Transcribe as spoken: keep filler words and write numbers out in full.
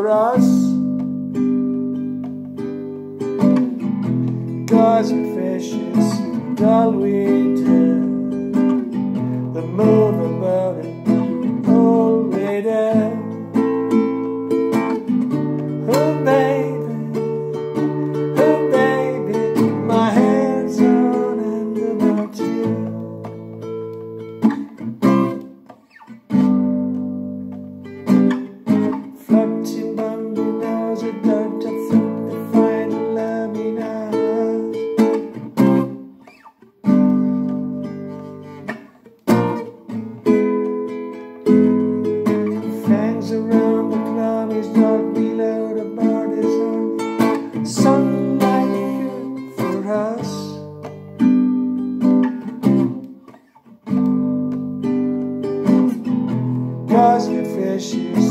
for us. Guys and fishes, all we do, the move about it, all we do. Oh baby, oh baby, my hands on and about you. Floating bambinos, a dart of fruit, the final lamina. Fangs around the club, he's dark below the bar, is on sunlight good for us. Cosmic fishes,